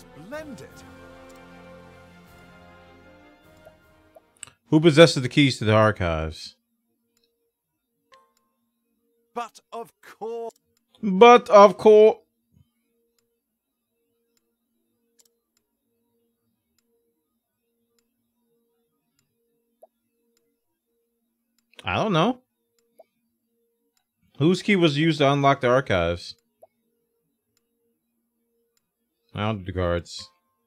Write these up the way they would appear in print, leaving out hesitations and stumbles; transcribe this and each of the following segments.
Splendid. Who possesses the keys to the archives? But of course. But of course. I don't know. Whose key was used to unlock the archives? I don't do the guards.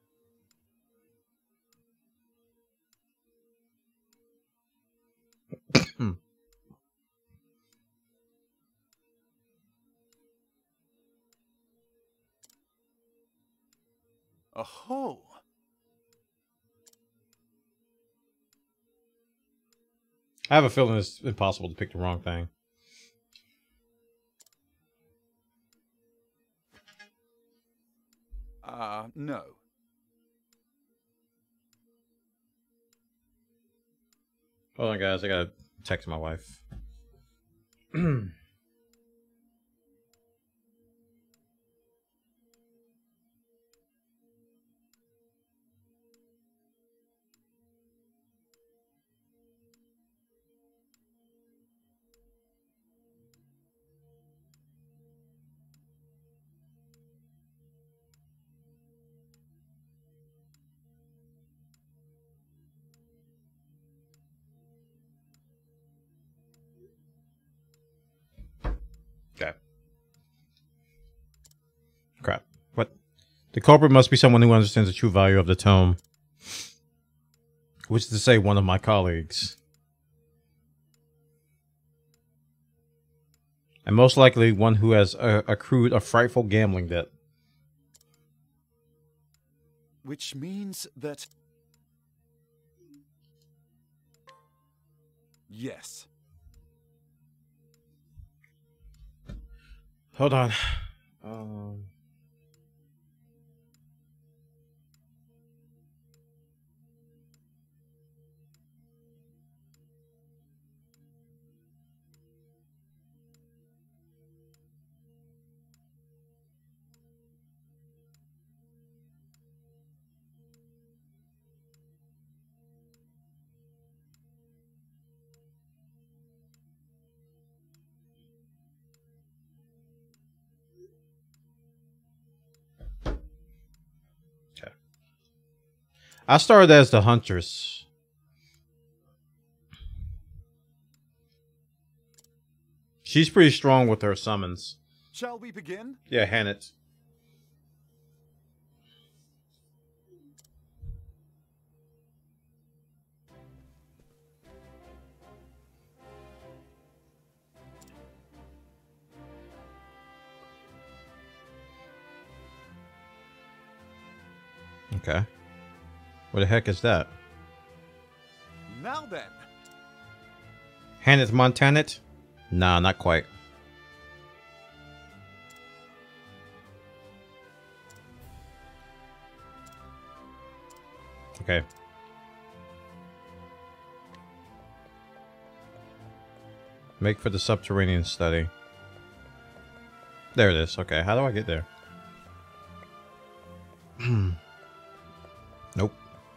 Oh. I have a feeling it's impossible to pick the wrong thing. No. Hold on, guys. I gotta text my wife. Okay. Crap. What? The culprit must be someone who understands the true value of the tome. Which is to say, one of my colleagues. And most likely one who has accrued a frightful gambling debt. Which means that... Yes. Hold on. Okay. I started as the Huntress. She's pretty strong with her summons. Shall we begin? Yeah, hand it. Okay. What the heck is that? Now then. Hanneth Montanit? Nah, not quite. Okay. Make for the subterranean study. There it is. Okay, how do I get there? Nope.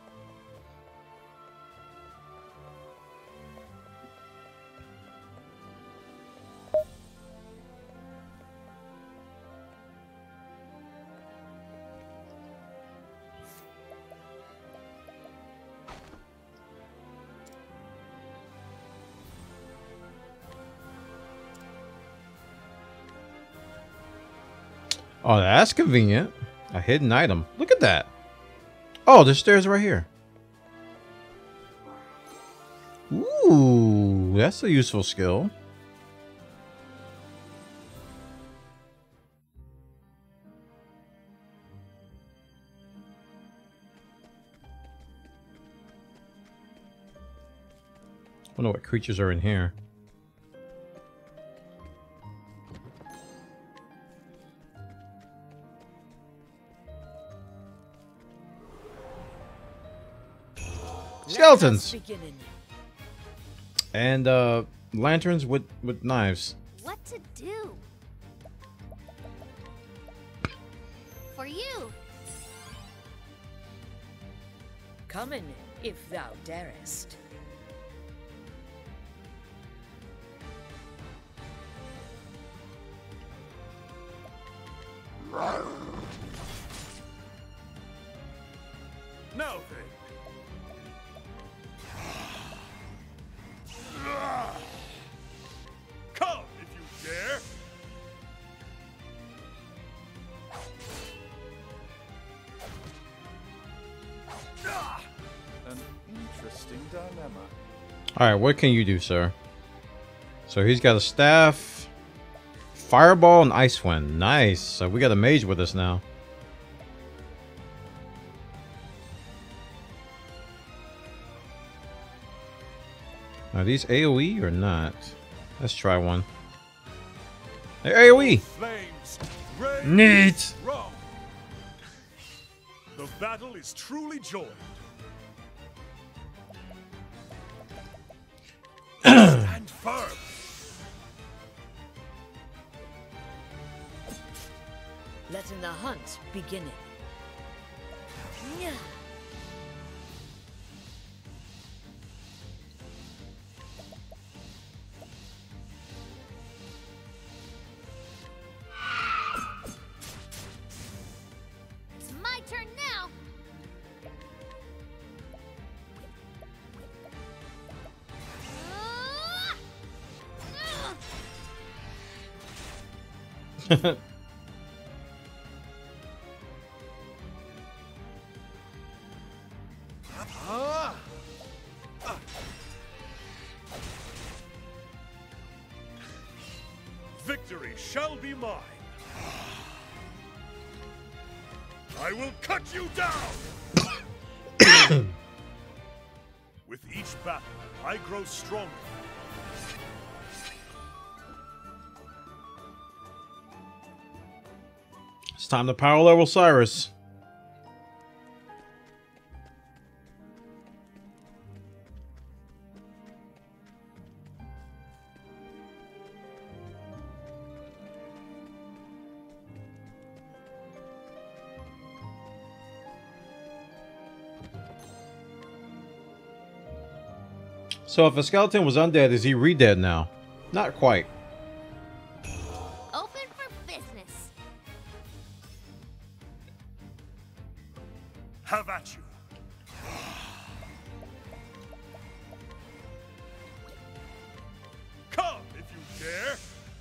Oh, that's convenient. A hidden item. Look at that. Oh, the stairs right here. Ooh, that's a useful skill. I wonder what creatures are in here. Skeletons and lanterns with knives. What to do? For you. Come in, if thou darest. Now then. Come if you dare. An interesting dilemma. Alright, what can you do, sir? So he's got a staff, fireball, and ice wind. Nice. So we got a mage with us now. Are these AoE or not? Let's try one. They're AoE! Flames, rage, Neat! strong. The battle is truly joined. Stand firm. Letting the hunt begin. Yeah. It's my turn now. Victory shall be mine. I will cut you down. With each battle, I grow stronger. It's time to power level Cyrus. So if a skeleton was undead, is he re-dead now? Not quite. Open for business. Have at you. Come if you dare.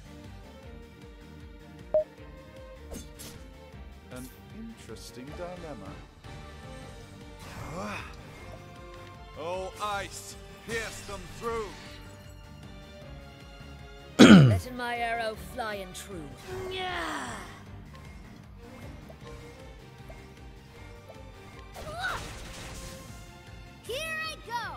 An interesting dilemma. Oh, ice! Pierce them through! Letting my arrow fly and true. Yeah. Here I go.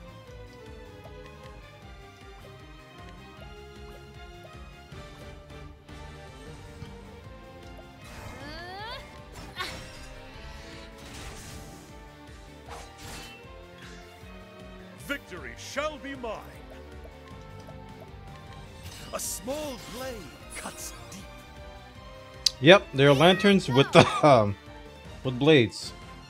Victory shall be mine. A small blade cuts deep. Yep, they're lanterns with the with blades.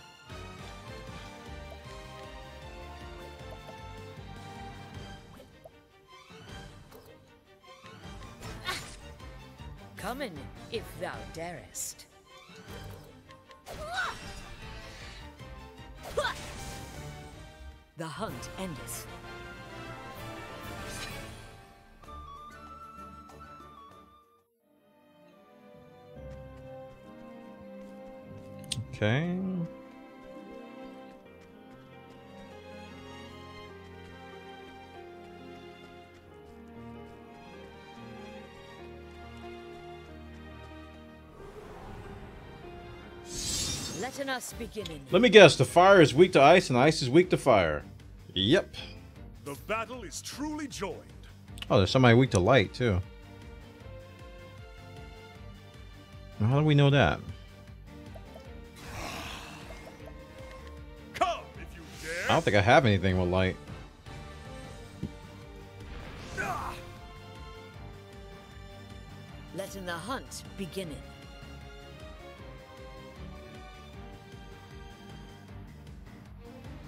Come in, if thou darest. The hunt endeth. Okay. Letting us beginning. Let me guess, the fire is weak to ice and ice is weak to fire. Yep. The battle is truly joined. Oh, there's somebody weak to light, too. Now, how do we know that? Come if you dare. I don't think I have anything with light. Letting the hunt beginning.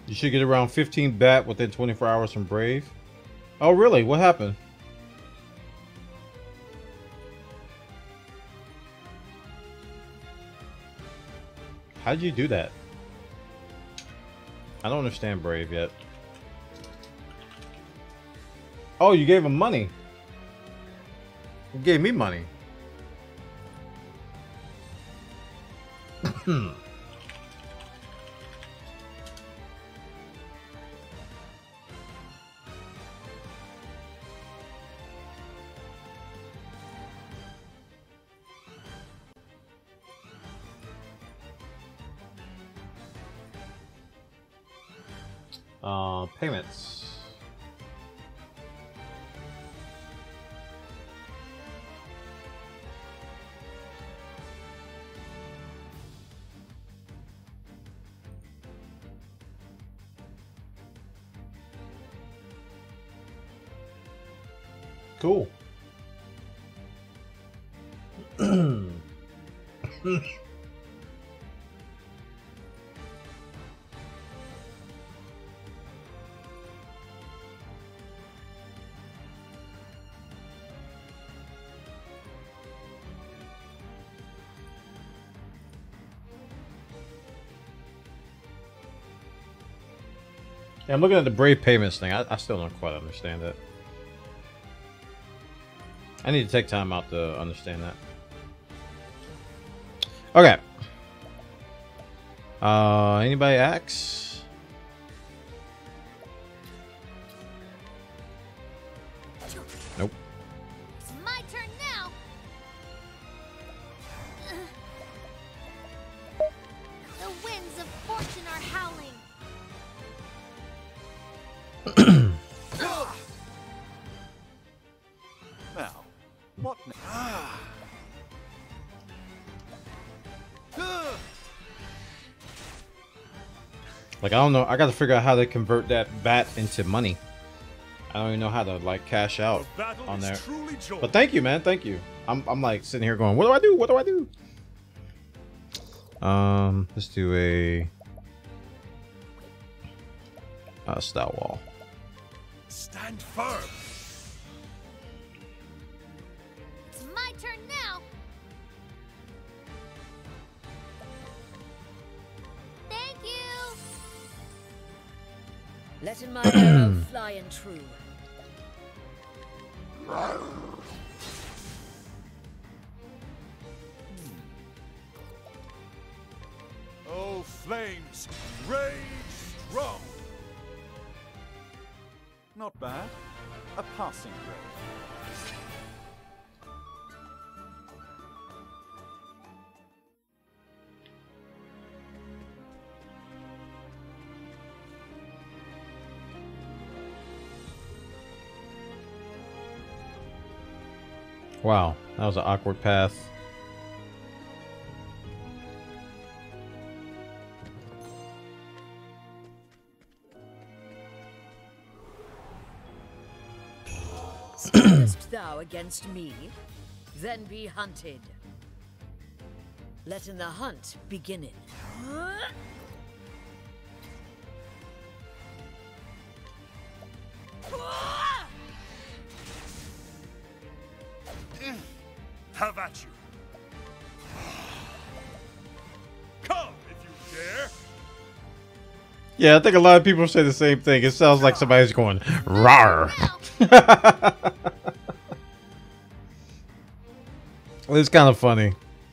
You should get around 15 bat within 24 hours from Brave. Oh, really? What happened? How'd you do that? I don't understand Brave yet. Oh, you gave him money. You gave me money. Payments. Cool. Yeah, I'm looking at the Brave payments thing. I still don't quite understand it. I need to take time out to understand that. Okay. Anybody axe? Nope. It's my turn now. The winds of fortune are howling. Now, what? Like, I don't know. I got to figure out how to convert that bat into money. I don't even know how to like cash out on there. But thank you, man. Thank you. I'm like sitting here going, what do I do? What do I do? Let's do a style wall. Stand firm. It's my turn now. Thank you. Letting my arrow fly and true. Oh, flames, rage strong. Not bad. A passing grade. Wow, that was an awkward path. Standest thou against me? Then be hunted. Letting the hunt beginning. Have at you. Come if you dare. Yeah, I think a lot of people say the same thing. It sounds like somebody's going rawr. It's kind of funny.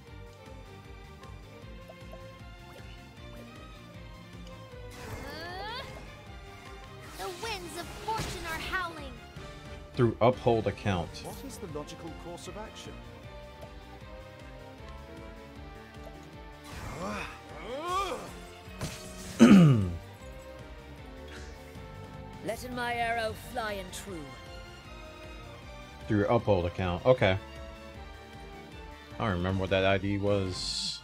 The winds of fortune are howling. Through uphold account. What is the logical course of action? Letting my arrow fly and true. Through your uphold account. Okay. I don't remember what that ID was.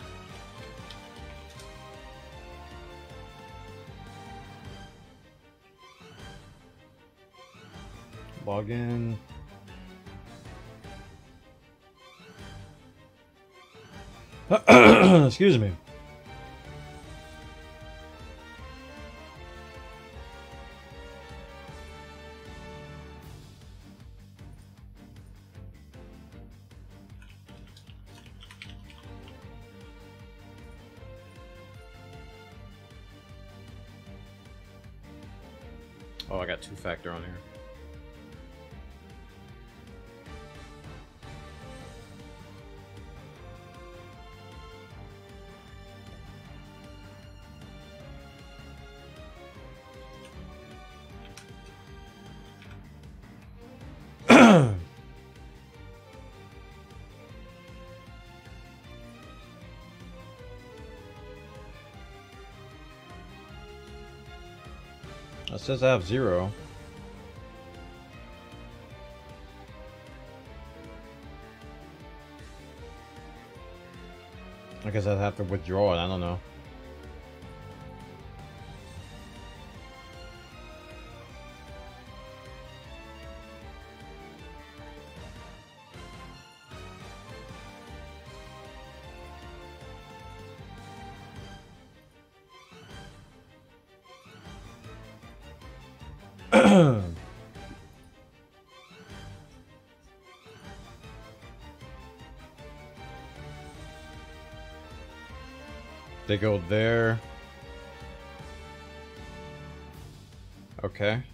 Log in. Excuse me. Oh, I got 2-factor on here. It says I have 0. I guess I'd have to withdraw it, I don't know. They go there. Okay.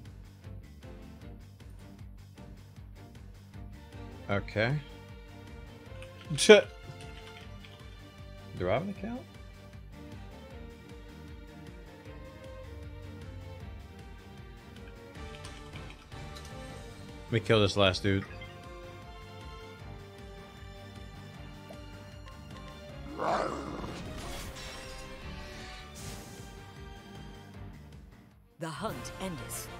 Okay. Shit. Do I have an account? Let me kill this last dude. The hunt endeth.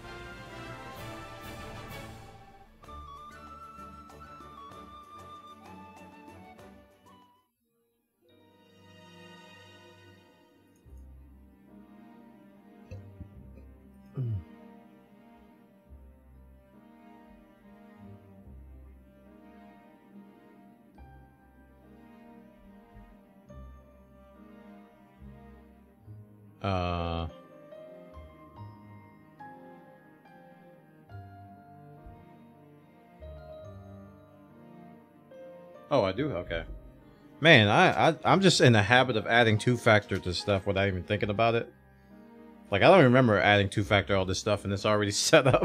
Oh, I do? Okay. Man, I'm just in the habit of adding 2-factor to stuff without even thinking about it. Like, I don't remember adding 2-factor all this stuff and it's already set up.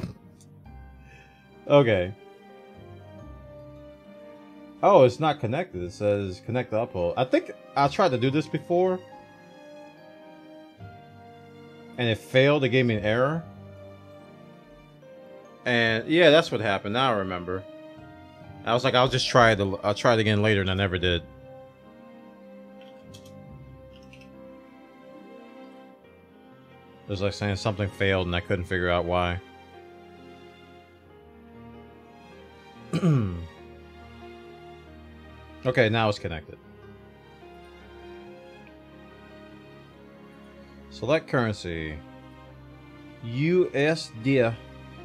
Okay. Oh, it's not connected. It says connect the uphold. I think I tried to do this before. And it failed. It gave me an error. And yeah, that's what happened. Now I remember. I was like, I'll just try it. I'll try it again later, and I never did. It was like saying something failed, and I couldn't figure out why. Okay, now it's connected. Select currency. USD.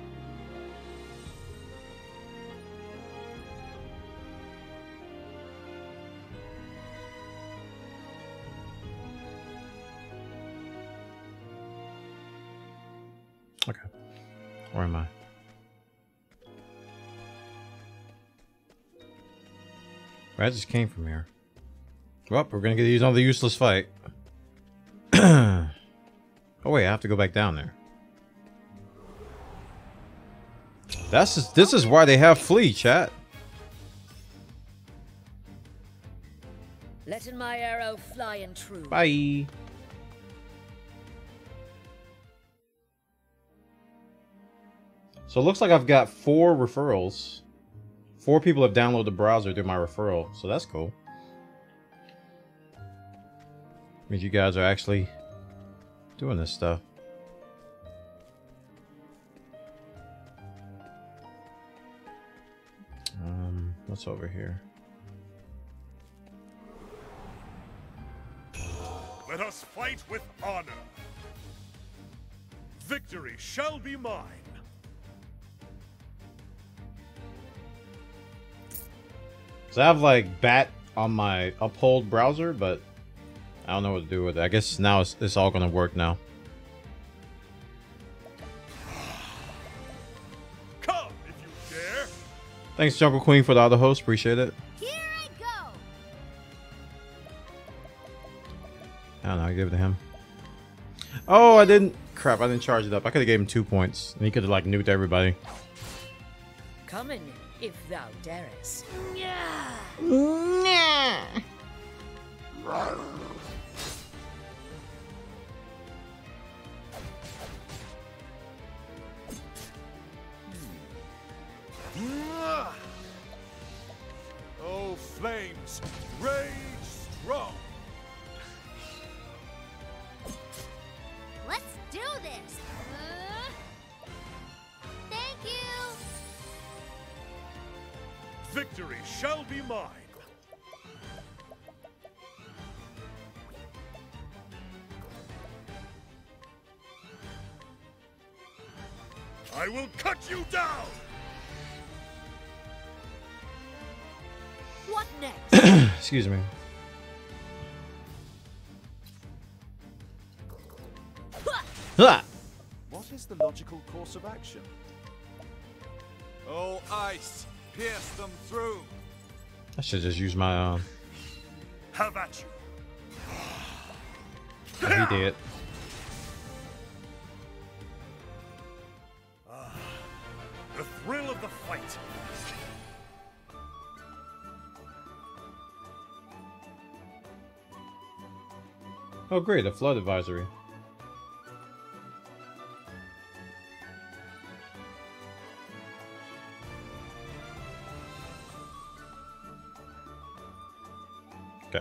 Okay. Where am I? I just came from here. Well, we're gonna get these on the useless fight. Oh wait, I have to go back down there. This is why they have flee, chat. Letting my arrow fly and true. Bye. So it looks like I've got 4 referrals. 4 people have downloaded the browser through my referral, so that's cool. Means you guys are actually doing this stuff. What's over here? Let us fight with honor. Victory shall be mine. So I have like BAT on my Uphold browser, but I don't know what to do with it. I guess now it's all gonna work now. Come if you dare. Thanks, Jungle Queen, for the other host. Appreciate it. Here I go. I don't know. I give it to him. Oh, I didn't. crap, I didn't charge it up. I could have gave him 2 points, and he could have like nuked everybody. Come in, if thou darest. Oh, flames, rage strong. Let's do this. Thank you. Victory shall be mine. I will cut you down. What next? Excuse me. Ah! What is the logical course of action? Oh, ice! Pierce them through! I should just use my Have at you. he did. The thrill of the fight. Oh great, a flood advisory. Okay.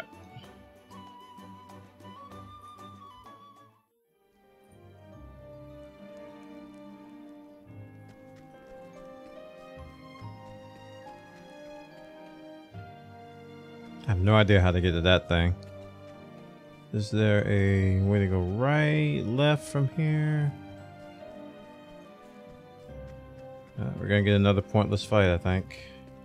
I have no idea how to get to that thing. Is there a way to go right, left from here? We're gonna get another pointless fight, I think.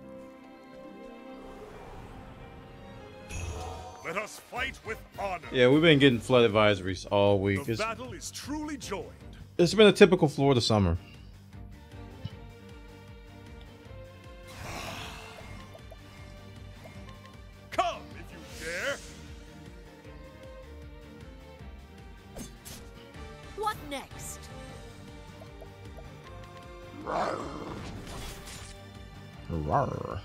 Let us fight with honor. Yeah, we've been getting flood advisories all week. The battle is truly joined. It's been a typical Florida summer. Come if you dare. What next? Rawr.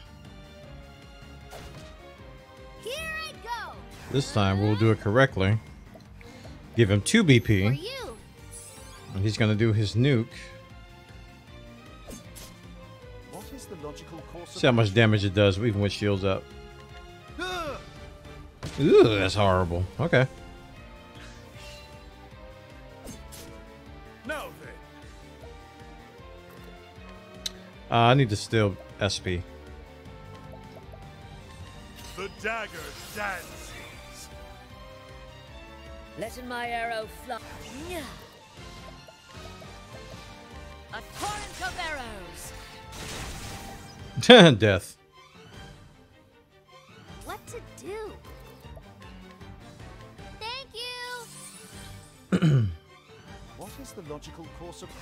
Here I go. This time we'll do it correctly. Give him 2 For BP. you. And he's gonna do his nuke. What is the logical course See how much damage it does, even with shields up. Ooh, that's horrible. Okay. Now then, I need to steal SP. the dagger dances. Letting my arrow fly. A torrent of arrows. Death. What to do? Thank you. What is the logical course of...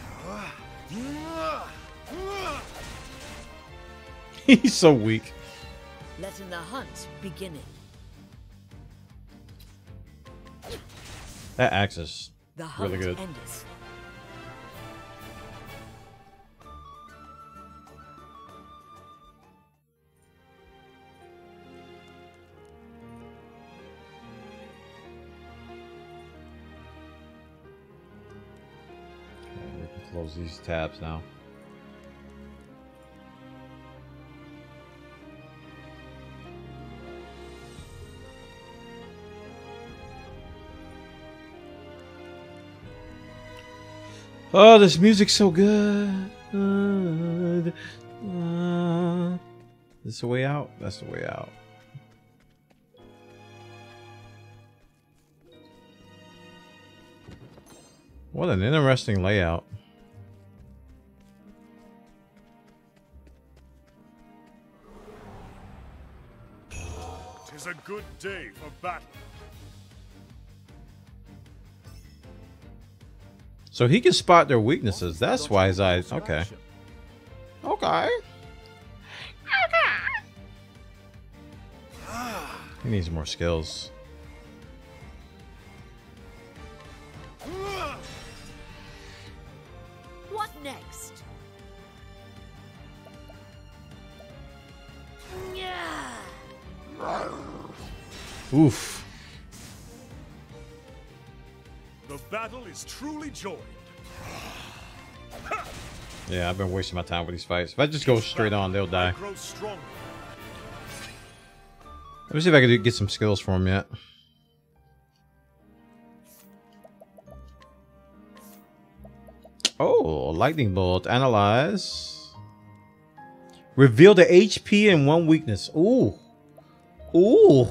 He's so weak. Letting the hunt begin. That axe is The hunt really good. endeth. We can close these tabs now. Oh, this music's so good. This the way out? That's the way out. What an interesting layout. Tis a good day for battle. So he can spot their weaknesses. That's why his eyes. Okay. Okay. He needs more skills. Oof. The battle is truly joined. Yeah, I've been wasting my time with these fights. If I just go straight on, they'll die. I grow stronger. Let me see if I can get some skills for him yet. Oh, lightning bolt. Analyze. Reveal the HP and one weakness. Ooh. Ooh.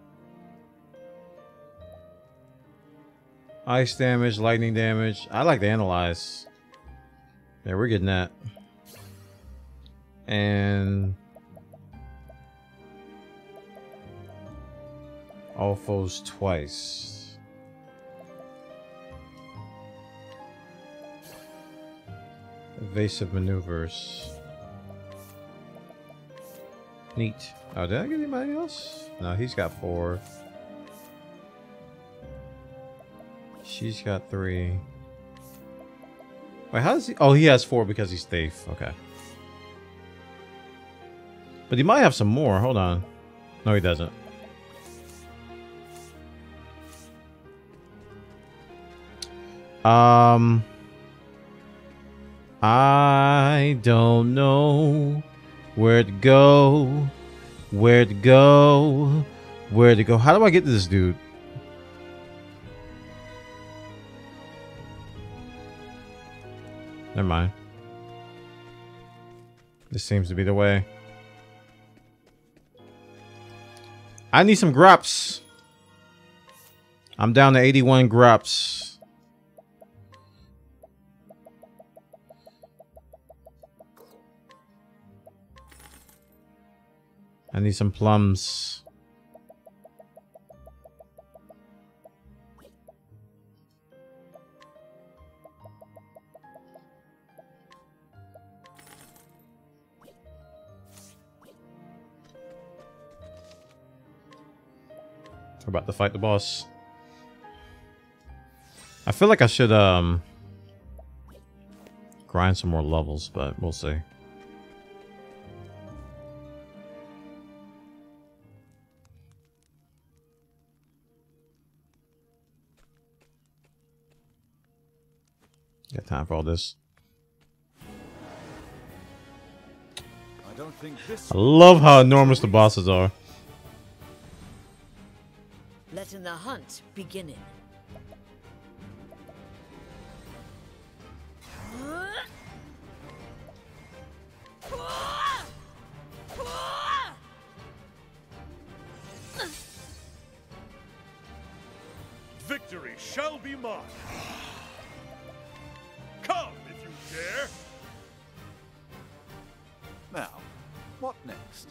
Ice damage, lightning damage. I like to analyze. Yeah, we're getting that. And all foes twice. Evasive maneuvers. Neat. Oh, did I get anybody else? No, he's got 4. She's got 3. Wait, how does he? Oh, he has 4 because he's thief. Okay. But he might have some more. Hold on. No, he doesn't. I don't know where to go. Where to go. Where to go. How do I get to this dude? Never mind. This seems to be the way. I need some grups. I'm down to 81 grups. I need some plums. We're about to fight the boss. I feel like I should grind some more levels, but we'll see. Got time for all this. I don't think this. I love how enormous the bosses are. Letting the hunt begin. Victory shall be mine. Come if you dare. Now, what next?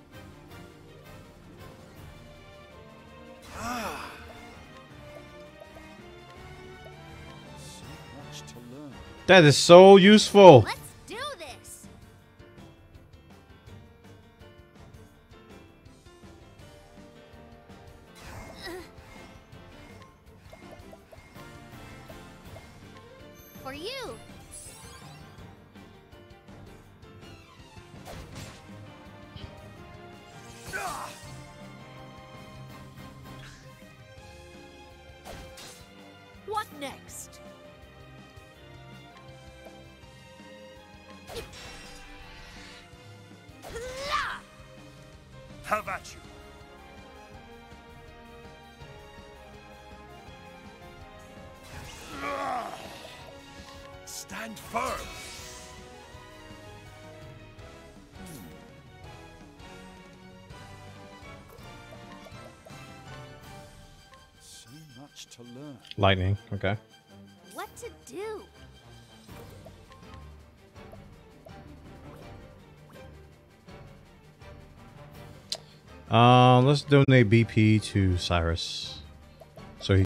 So much to learn. That is so useful. Let's do this. For you. What next? Have at you. Stand firm. So much to learn. Lightning. Okay. What to do? Let's donate BP to Cyrus.